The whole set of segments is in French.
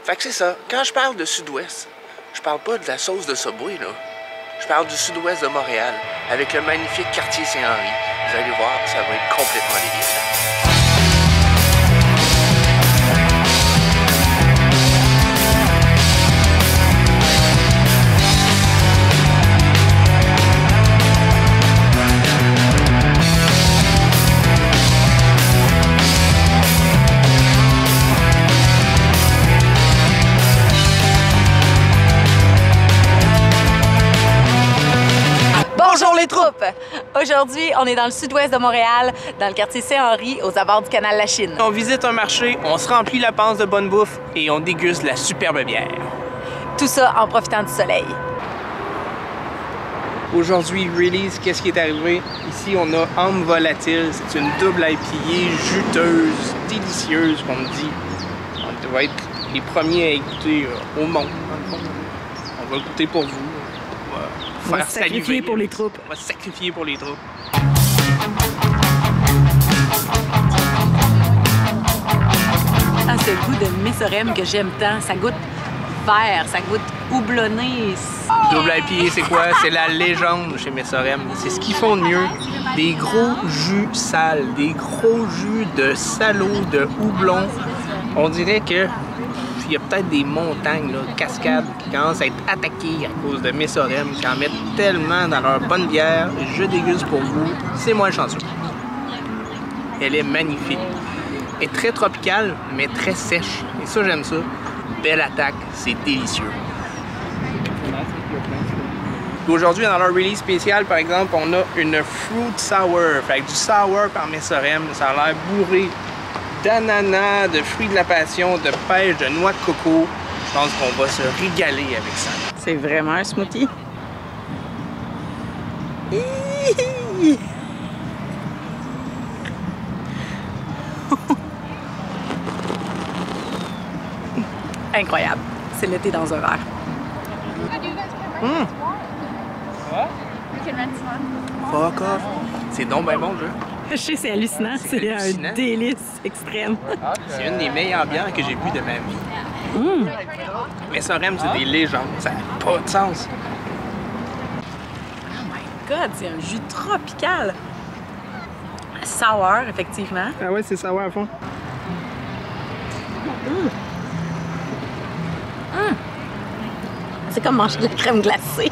Fait que c'est ça. Quand je parle de Sud-Ouest, je parle pas de la sauce de Subway, là. Je parle du Sud-Ouest de Montréal, avec le magnifique quartier Saint-Henri. Vous allez voir, ça va être complètement délicieux. Bonjour les troupes! Aujourd'hui, on est dans le sud-ouest de Montréal, dans le quartier Saint-Henri, aux abords du canal La Chine. On visite un marché, on se remplit la panse de bonne bouffe et on déguste la superbe bière. Tout ça en profitant du soleil. Aujourd'hui, release, qu'est-ce qui est arrivé? Ici, on a Âme Volatile. C'est une double IPA juteuse, délicieuse, comme on dit. On doit être les premiers à goûter au monde, dans le fond. On va goûter pour vous. On va sacrifier pour les troupes. On va sacrifier pour les troupes. Ah, ce goût de Messorem que j'aime tant. Ça goûte vert, ça goûte houblonné. Double IPA, c'est quoi? C'est la légende chez Messorem. C'est ce qu'ils font de mieux. Des gros jus sales, des gros jus de salaud, de houblon. On dirait que il y a peut-être des montagnes, là, cascades, qui commencent à être attaquées à cause de Messorem, qui en mettent tellement dans leur bonne bière. Je déguste pour vous. C'est moi le chanceux. Elle est magnifique. Elle est très tropicale, mais très sèche. Et ça, j'aime ça. Belle attaque, c'est délicieux. Aujourd'hui, dans leur release spécial, par exemple, on a une Fruit Sour. Fait que du sour par Messorem, ça a l'air bourré d'ananas, de fruits de la passion, de pêche, de noix de coco. Je pense qu'on va se régaler avec ça. C'est vraiment un smoothie. Incroyable. C'est l'été dans un verre. Fuck off. C'est donc ben bon, jeu. Je sais, c'est hallucinant. C'est un délice extrême. C'est une des meilleures bières que j'ai bu de ma vie. Messorem, c'est des légendes. Ça n'a pas de sens. Oh my God, c'est un jus tropical. Sour, effectivement. Ah ouais, c'est sour à fond. C'est comme manger de la crème glacée.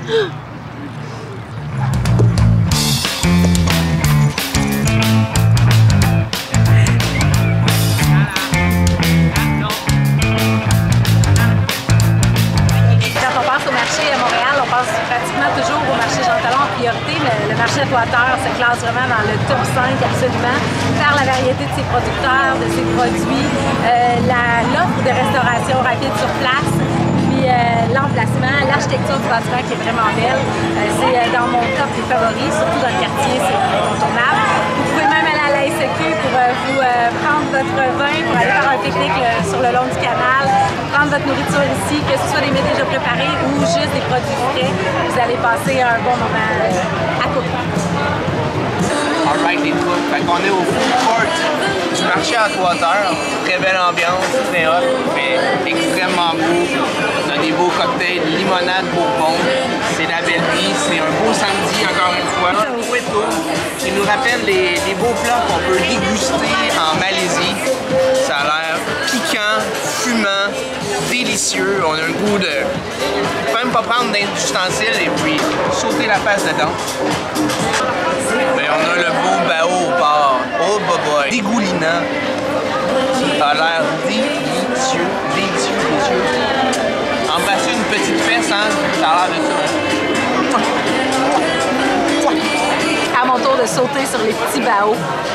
Pratiquement toujours au marché Jean Talon en priorité. Le marché Équateur se classe vraiment dans le top 5 absolument, par la variété de ses producteurs, de ses produits, l'offre de restauration rapide sur place, puis l'emplacement, l'architecture du bâtiment qui est vraiment belle. C'est dans mon top des favoris, surtout dans le quartier, c'est incontournable. Vous pouvez même aller à la SEQ pour vous prendre votre vin, pour aller faire un pique-nique sur le long du canal, prendre votre nourriture ici, que ce soit des mets déjà préparés ou juste des produits frais. Vous allez passer un bon moment à côté. Alright les troupes, fait qu'on est au food court du marché Équateur. Très belle ambiance, très hot, mais extrêmement beau. On a des beaux cocktails, limonade, bourbon. C'est la belle vie, c'est un beau samedi encore une fois. Un Hueto qui nous rappelle les beaux plats qu'on peut déguster en Malaisie. Ça a l'air piquant, fumant, délicieux. On a un goût de même pas prendre d'ustensiles et puis sauter la face dedans. Mais on a le beau bao au port. Oh boy, dégoulinant. Ça a l'air délicieux, délicieux, délicieux. Embrasser une petite fesse, hein, ça a l'air de ça. À mon tour de sauter sur les petits baos.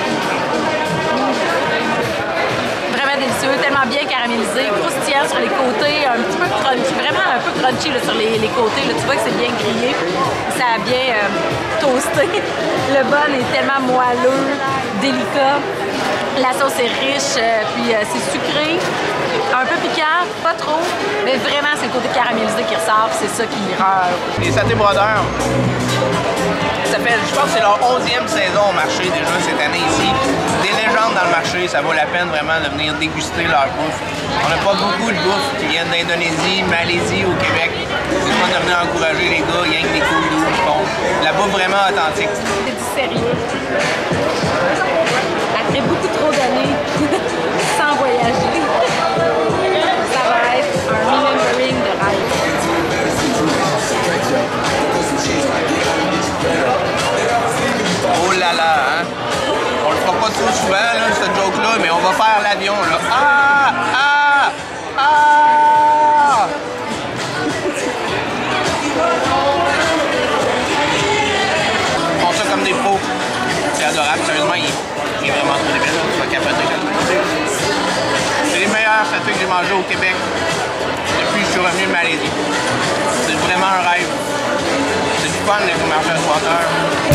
Vraiment délicieux, tellement bien caramélisé, croustillant sur les côtés, un petit peu crunchy, vraiment un peu crunchy là, sur les côtés. Là, tu vois que c'est bien grillé, ça a bien toasté. Le bol est tellement moelleux, délicat. La sauce est riche, puis c'est sucré, un peu piquant, pas trop, mais vraiment c'est le côté caramélisé qui ressort, c'est ça qui rend. Les satés brodeurs, ça fait, je pense que c'est leur 11e saison au marché déjà cette année ici. Des légendes dans le marché, ça vaut la peine vraiment de venir déguster leur bouffe. On n'a pas beaucoup de bouffe qui viennent d'Indonésie, Malaisie, au Québec. C'est le fun de venir encourager les gars, il y a que des coups d'eau qui font la bouffe vraiment authentique. C'est du sérieux. Après beaucoup trop d'années sans voyager, ça va être un remembering de rêve. Oh là là, hein? On le fera pas trop souvent, là, ce joke-là, mais on va faire l'avion, là. Ah! Ah! Ah! Ils font ça comme des pros. C'est adorable, sérieusement, il est vraiment trop débile, tu vas capoter. C'est les meilleurs châteaux que j'ai mangés au Québec depuis que je suis revenu de Malaisie. C'est vraiment un rêve. C'est du fun, les marchés à 3 heures.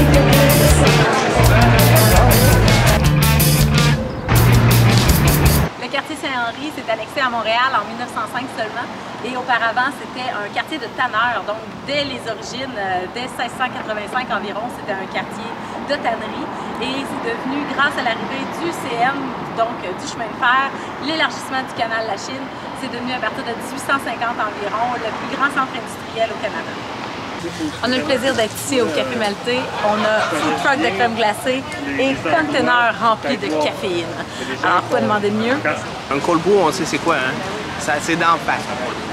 Le quartier Saint-Henri s'est annexé à Montréal en 1905 seulement et auparavant c'était un quartier de tanneurs. Donc dès les origines, dès 1685 environ, c'était un quartier de tannerie et c'est devenu, grâce à l'arrivée du CN, donc du chemin de fer, l'élargissement du canal de la Chine, c'est devenu à partir de 1850 environ le plus grand centre industriel au Canada. On a le plaisir d'être ici au Café Maltais. On a food truck de crème glacée et conteneurs remplis de caféine. Alors, quoi demander de mieux? Un cold brew, on sait c'est quoi, hein? C'est d'en face.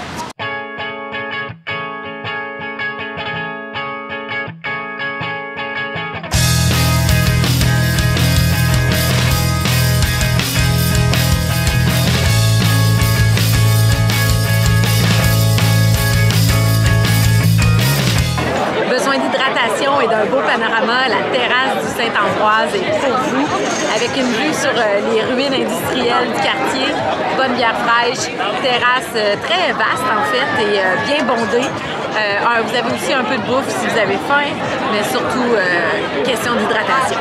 D'hydratation et d'un beau panorama, la terrasse du Saint-Ambroise est pour vous, avec une vue sur les ruines industrielles du quartier, bonne bière fraîche, terrasse très vaste en fait et bien bondée. Vous avez aussi un peu de bouffe si vous avez faim, mais surtout question d'hydratation.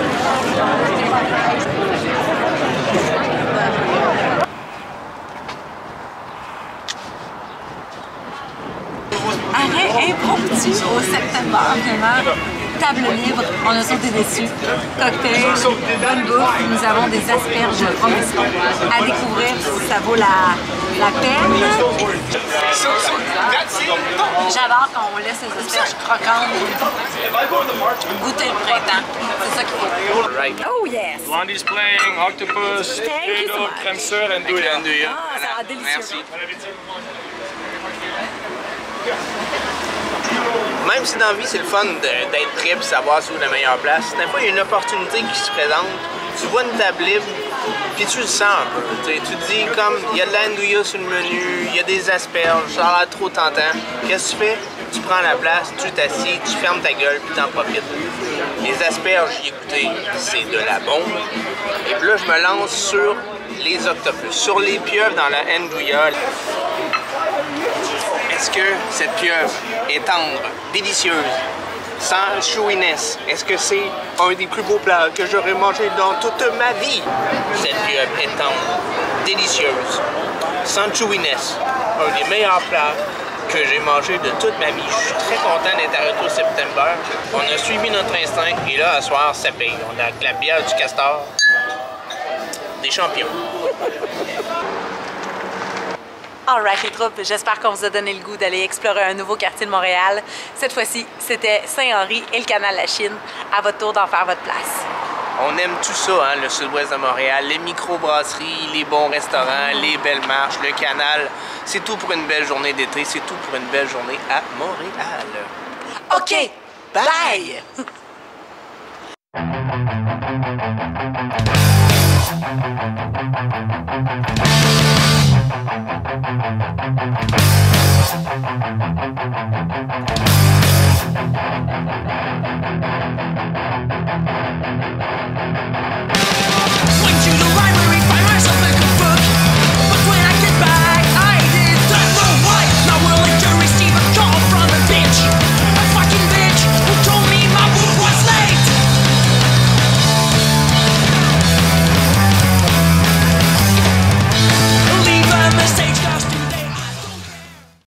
Arrêt impromptu au September, vraiment. Table libre, on a sauté dessus. Cocktail, bonne bouffe, nous avons des asperges promissantes à découvrir si ça vaut la peine. J'adore qu'on laisse les asperges croquantes goûter le printemps. C'est ça qu'il faut. Oh yes! Blondie's playing, octopus, potato, crème sœur and douille. Ah, ça va délicieux. Merci. Même si dans la vie c'est le fun d'être prêt et savoir où la meilleure place, des fois il y a une opportunité qui se présente, tu vois une table libre, puis tu le sens un peu. Tu te dis comme il y a de l'andouilla sur le menu, il y a des asperges, ça a l'air trop tentant. Qu'est-ce que tu fais? Tu prends la place, tu t'assieds, tu fermes ta gueule puis t'en profites. Les asperges, j'y ai goûté, c'est de la bombe. Et puis là je me lance sur les octopus, sur les pieuvres dans la andouilla. Est-ce que cette pieuvre est tendre, délicieuse, sans chewiness? Est-ce que c'est un des plus beaux plats que j'aurais mangé dans toute ma vie? Cette pieuvre est tendre, délicieuse, sans chewiness. Un des meilleurs plats que j'ai mangé de toute ma vie. Je suis très content d'être arrêté au September. On a suivi notre instinct et là, à soir, ça paye. On a la bière du Castor. Des champions. Alright les troupes, j'espère qu'on vous a donné le goût d'aller explorer un nouveau quartier de Montréal. Cette fois-ci, c'était Saint-Henri et le canal de la Chine. À votre tour d'en faire votre place. On aime tout ça, hein, le sud-ouest de Montréal, les microbrasseries, les bons restaurants, les belles marches, le canal. C'est tout pour une belle journée d'été, c'est tout pour une belle journée à Montréal. OK, bye! Bye.